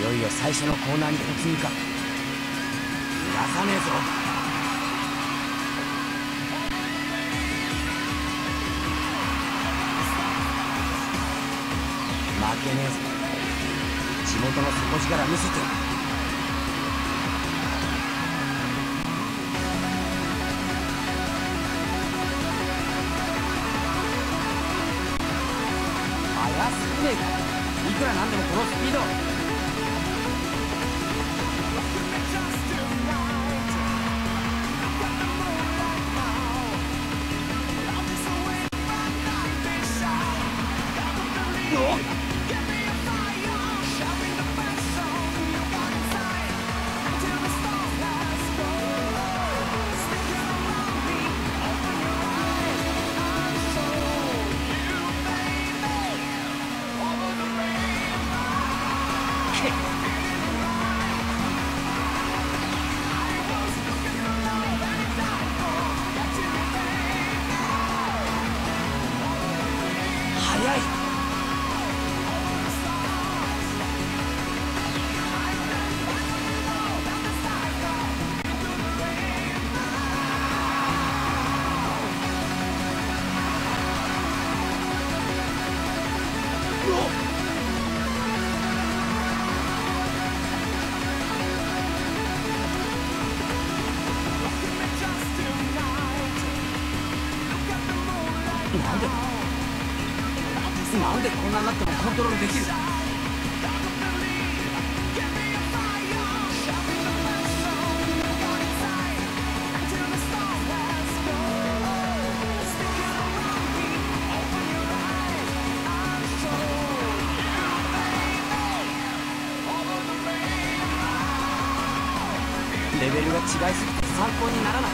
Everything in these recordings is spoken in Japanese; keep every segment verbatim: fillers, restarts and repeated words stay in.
よいよ最初のコーナーに突入か。逃がさねえぞ。負けねえぞ。地元の底力見せてやる。速すぎねえか。いくらなんでもこのスピード。速い。なんでなんでこんなになってもコントロールできる。レベルが違いすぎて参考にならない。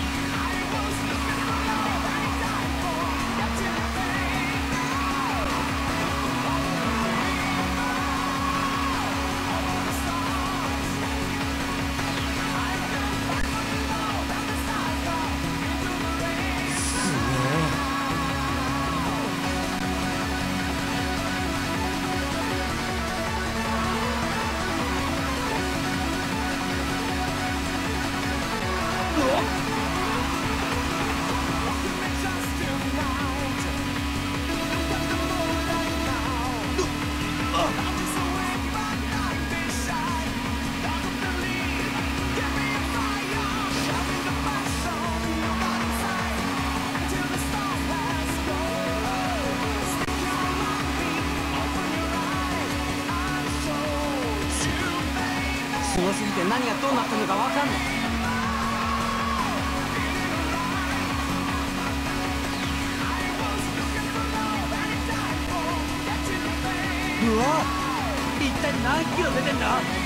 すごすぎて何がどうなったのか分かんない。うわ、一体何キロ出てんだ。